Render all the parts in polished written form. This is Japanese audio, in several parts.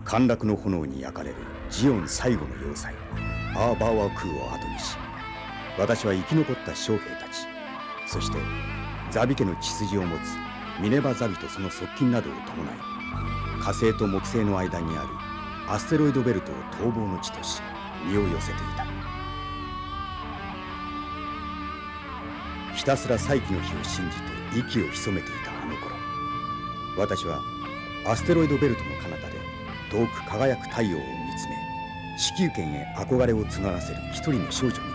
陥落の炎に焼かれるジオン最後の要塞アーバーワクーを後にし、私は生き残った将兵たち、そしてザビ家の血筋を持つミネバザビとその側近などを伴い、火星と木星の間にあるアステロイドベルトを逃亡の地とし身を寄せていた。ひたすら再起の日を信じて息を潜めていたあの頃、私はアステロイドベルトの彼方で遠く輝く太陽を見つめ、地球圏へ憧れを募らせる一人の少女に出会った。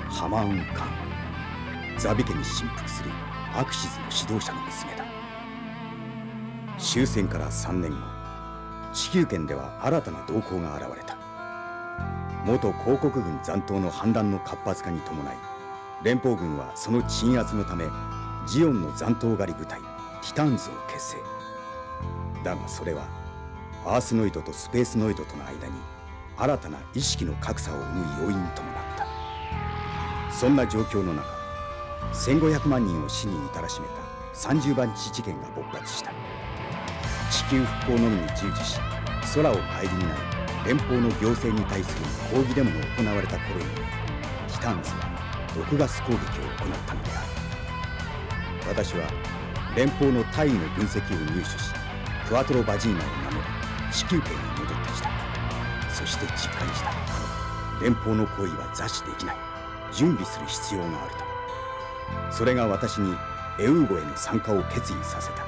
ハマーン・カン、ザビ家に振幅するアクシズの指導者の娘だ。終戦から3年後、地球圏では新たな動向が現れた。元広告軍残党の反乱の活発化に伴い、連邦軍はその鎮圧のためジオンの残党狩り部隊ティターンズを結成。だがそれはアースノイドとスペースノイドとの間に新たな意識の格差を生む要因ともなった。そんな状況の中、1500万人を死に至らしめた30番地事件が勃発した。地球復興のみに従事し、空を顧みない連邦の行政に対する抗議デモが行われた頃に、ティターンズは毒ガス攻撃を行ったのである。私は連邦の大尉の分析を入手し、クワトロ・バジーナを名乗り地球圏に戻ってきた。そして実感した。連邦の行為は座視できない。準備する必要があると。それが私にエウーゴへの参加を決意させた。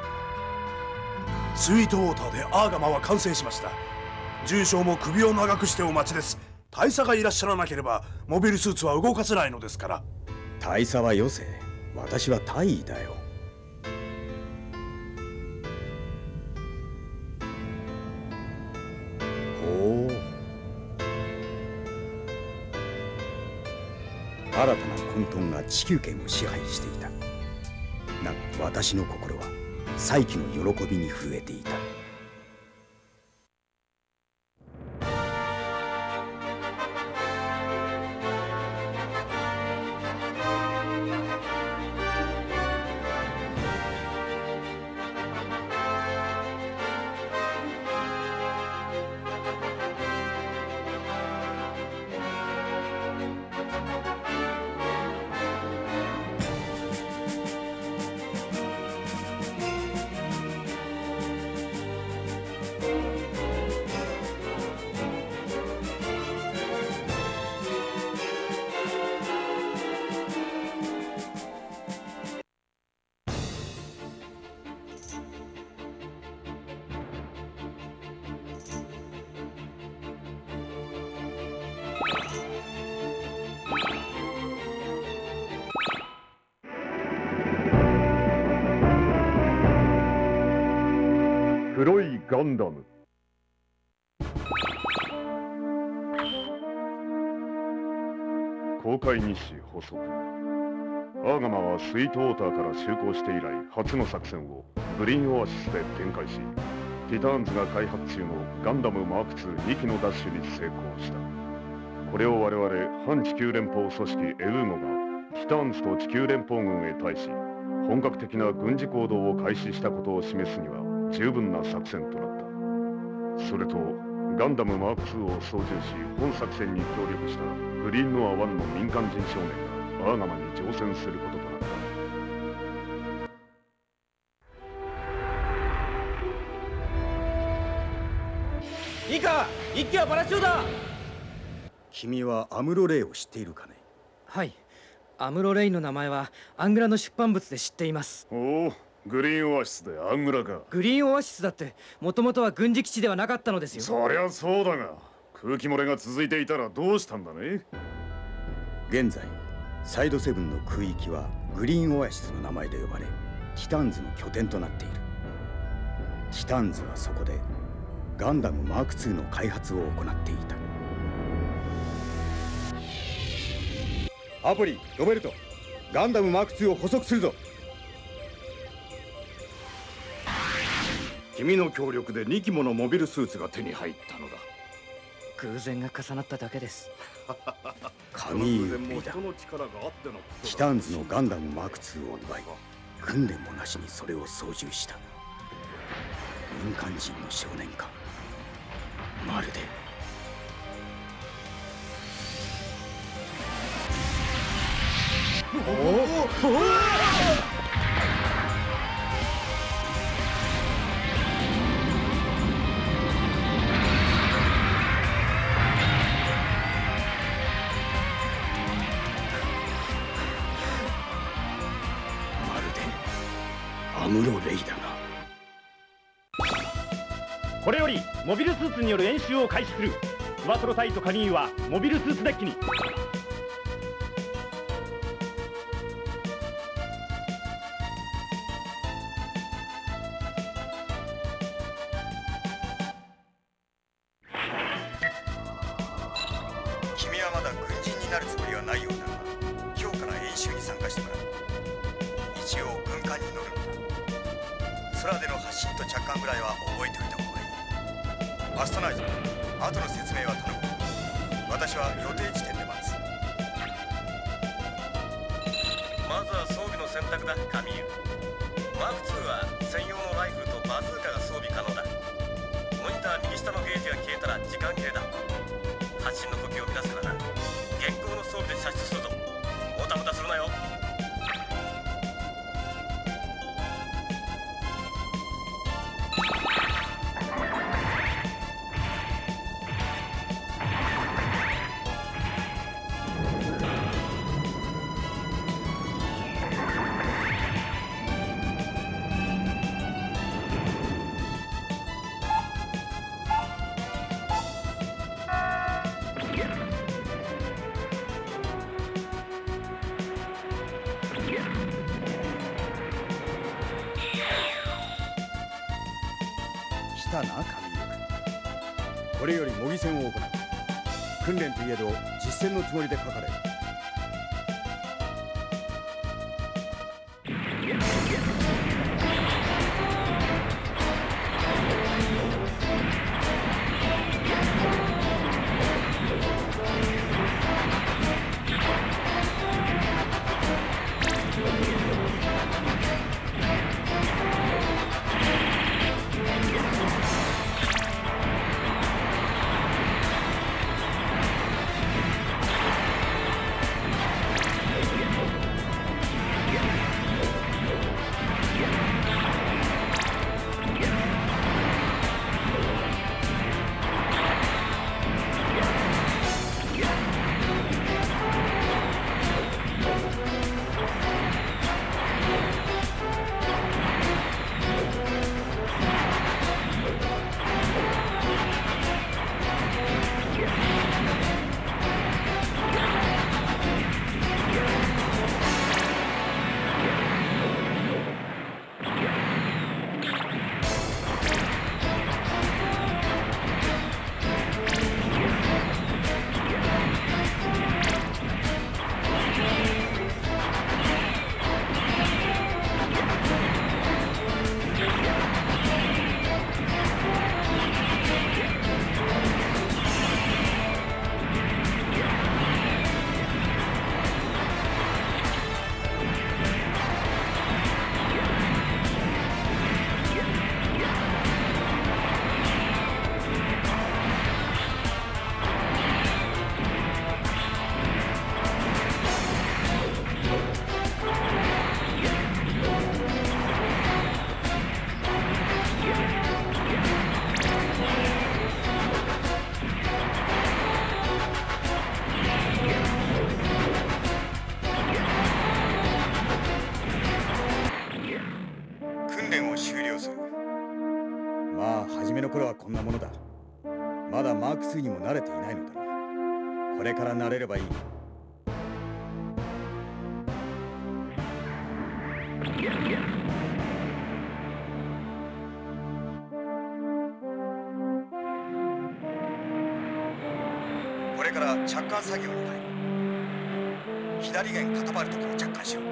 スイートウォーターでアーガマは完成しました。重傷も首を長くしてお待ちです。大佐がいらっしゃらなければモビルスーツは動かせないのですから。 大佐はよせ。私は大尉だよ。ほう。新たな混沌が地球圏を支配していた。だが私の心は再起の喜びに震えていた。 黒いガンダム。公開日誌補足。アーガマはスイートウォーターから就航して以来初の作戦をグリーンオアシスで展開し、ティターンズが開発中のガンダムマーク2機の奪取に成功した。これを我々反地球連邦組織エウーゴがティターンズと地球連邦軍へ対し本格的な軍事行動を開始したことを示すには十分な作戦となった。それとガンダムマーク2を操縦し本作戦に協力したグリーンノア1の民間人少年がアーガマに乗船することとなった。 いいか、一機はパラシューだ。 君はアムロレイを知っているかね。 はい、アムロレイの名前はアングラの出版物で知っています。 おお、グリーンオアシスでアングラか。 グリーンオアシスだってもともとは軍事基地ではなかったのですよ。 そりゃそうだが、空気漏れが続いていたらどうしたんだね。 現在サイドセブンの空域はグリーンオアシスの名前で呼ばれ、ティタンズの拠点となっている。ティタンズはそこでガンダムマーク2の開発を行っていた。アポリ、ロベルト、ガンダムマーク2を捕捉するぞ。 君の協力で2機ものモビルスーツが手に入ったのだ。 偶然が重なっただけです。 神指だ。ティターンズのガンダムマーク2を奪い、訓練もなしにそれを操縦した。 民間人の少年か。まるでアムロ・レイだな。 これよりモビルスーツによる演習を開始する。クワトロ隊とカニーユはモビルスーツデッキに。 君はまだ軍人になるつもりはないようだが、今日から演習に参加してもらう。一応軍艦に乗るのだ。空での発進と着艦ぐらいは覚えておいた方がいい。マスタナイズ、後の説明は頼む。私は予定地点で待つ。 まずは装備の選択だ、カミーユ。マーク2は専用のライフルとバズーカが装備可能だ。モニター右下のゲージが消えたら時間切れだ。発進の時を乱すからな。現行の装備で射出するぞ。もたもたするなよ。 来たな、神井君。これより模擬戦を行う。訓練といえど実戦のつもりで書かれる。初めの頃はこんなものだ。まだマーク2にも慣れていないのだろう。これから慣れればいい。これから着艦作業に入る。左舷固まるときに着艦しよう。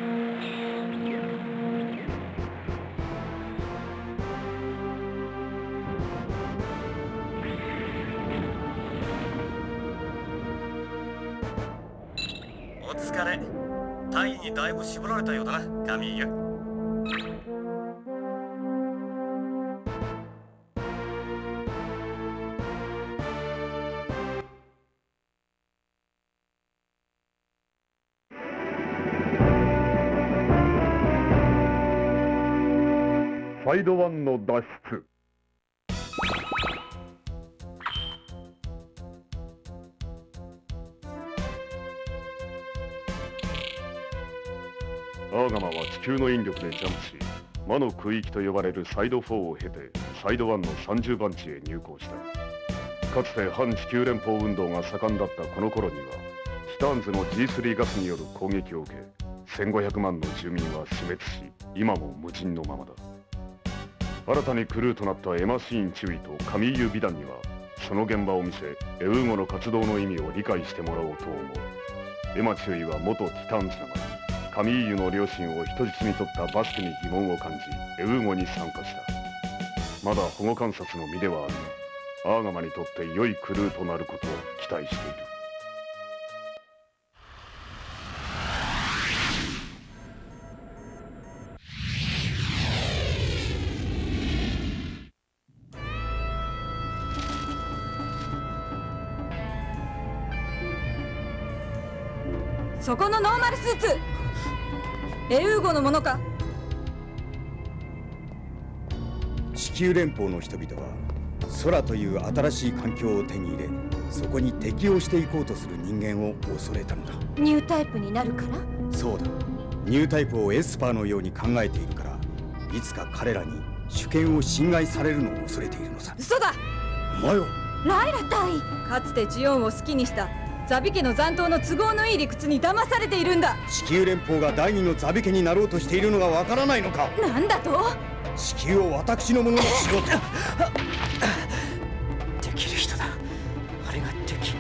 お疲れ。隊員にだいぶ絞られたようだな、カミーユ。 サイド1の脱出。アーガマは地球の引力でジャンプし、魔の空域と呼ばれるサイド4を経てサイド1の30番地へ入港した。かつて反地球連邦運動が盛んだったこの頃には、ティターンズの G3 ガスによる攻撃を受け、1500万の住民は死滅し、今も無人のままだ。新たにクルーとなったエマシーン・チュイとカミーユ・ビダンには、その現場を見せ、エウーゴの活動の意味を理解してもらおうと思う。エマ・チュイは元ティターンズだが、カミーユの両親を人質に取ったバスクに疑問を感じ、エウーゴに参加した。まだ保護観察の身ではあるが、アーガマにとって良いクルーとなることを期待している。 そこのノーマルスーツ、エウーゴのものか？ 地球連邦の人々は空という新しい環境を手に入れ、そこに適応していこうとする人間を恐れたのだ。 ニュータイプになるから？ そうだ、ニュータイプをエスパーのように考えているから、いつか彼らに主権を侵害されるのを恐れているのさ。 嘘だ。 お前はライラ隊、かつてジオンを好きにしたザビ家の残党の都合のいい理屈に騙されているんだ。 地球連邦が第二のザビ家になろうとしているのがわからないのか？ なんだと？ 地球を私のものにしろと。 できる人だ。あれが敵。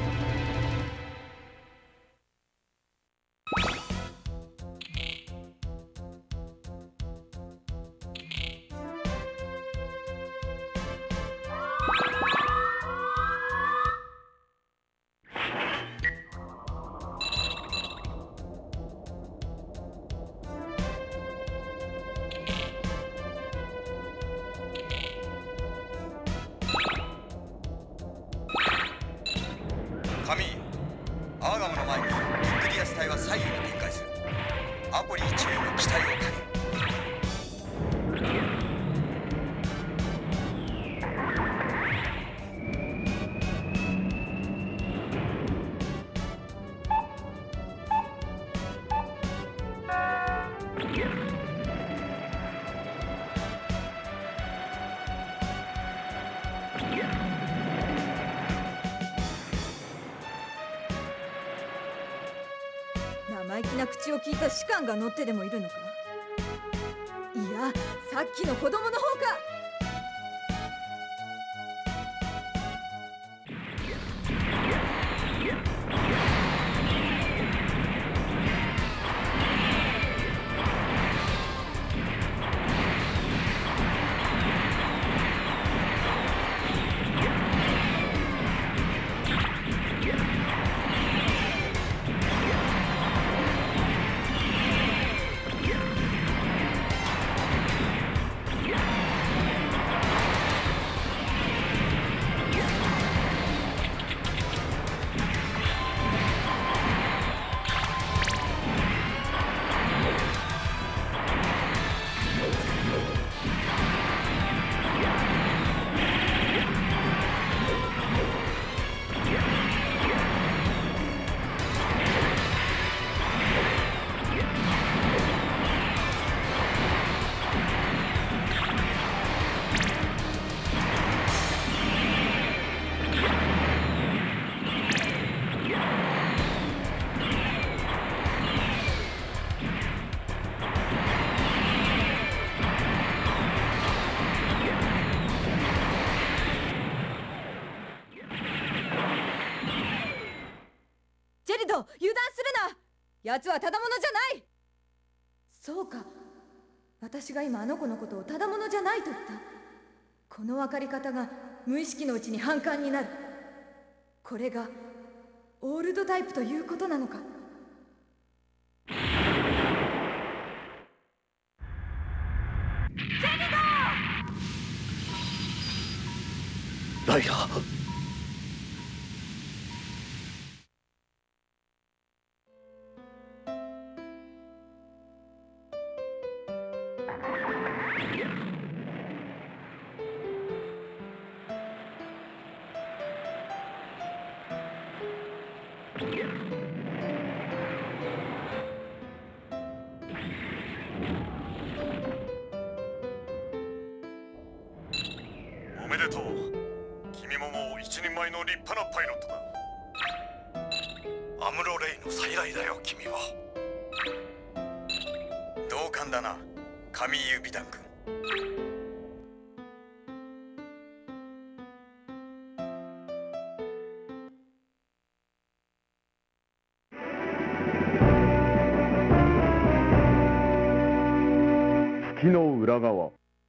カミーユ、アーガムの前にビッグディアス隊は左右に展開する。アポリ1への機体を借りる。 生意気な口を聞いた士官が乗ってでもいるのか？いや、さっきの子供の方か。油断するな。奴はただものじゃない。そうか、私が今あの子のことをただものじゃないと言った。この分かり方が無意識のうちに反感になる。これがオールドタイプということなのか。 ライラ、 おめでとう。君ももう一人前の立派なパイロットだ。 アムロレイの再来だよ、君は。 同感だな、カミーユ・ビタン君。 月の裏側。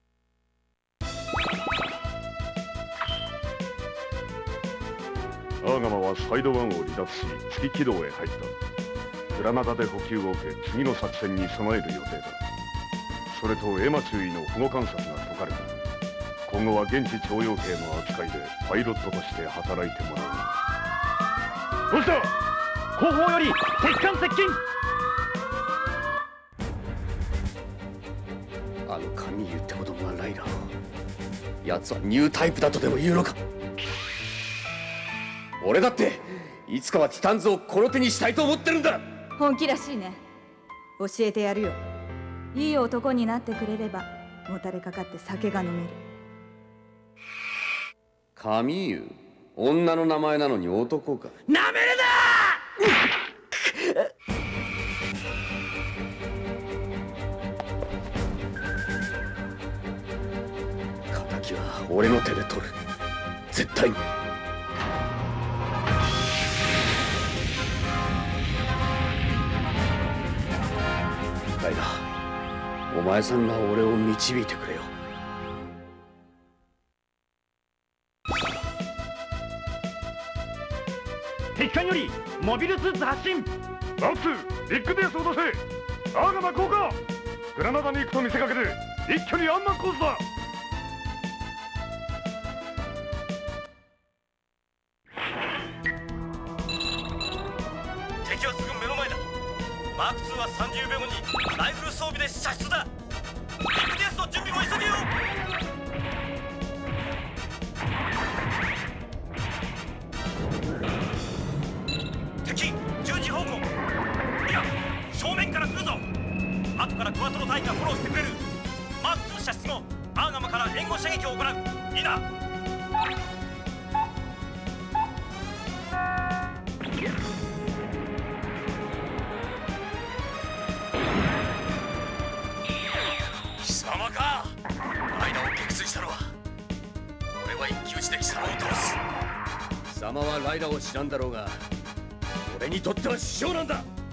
アーガマはサイド1を離脱し月軌道へ入った。グラナダで補給を受け次の作戦に備える予定だ。それとエマ中尉の保護観察が解かれた。今後は現地徴用兵の扱いでパイロットとして働いてもらう。 どうした？後方より敵艦接近。 あのカミーユって子供はライダー。奴はニュータイプだとでも言うのか。俺だっていつかはティタンズをこの手にしたいと思ってるんだ。 本気らしいね。教えてやるよ。いい男になってくれればもたれかかって酒が飲める。 カミーユ、女の名前なのに男か。 なめるな敵は俺の手で取る。絶対に。ライダー、お前さんが俺を導いてくれよ。 敵艦よりモビルスーツ発進。 マーク2、ビッグベースを出せ。アーガマ降下。グラナダに行くと見せかけて一挙にアンマンコースだ。 敵はすぐ目の前だ。マーク2は30秒後にライフル装備で射出だ。ビッグデースの準備も急げよ。敵10時方向。いや、正面から来るぞ。後からクワトロ隊がフォローしてくれる。マーク2射出後、アーガマから援護射撃を行う。いいな。貴様か。間を撃墜したのは俺は一騎打ちで貴様を倒す。 貴様はライダーを知らんだろうが、俺にとっては師匠なんだ。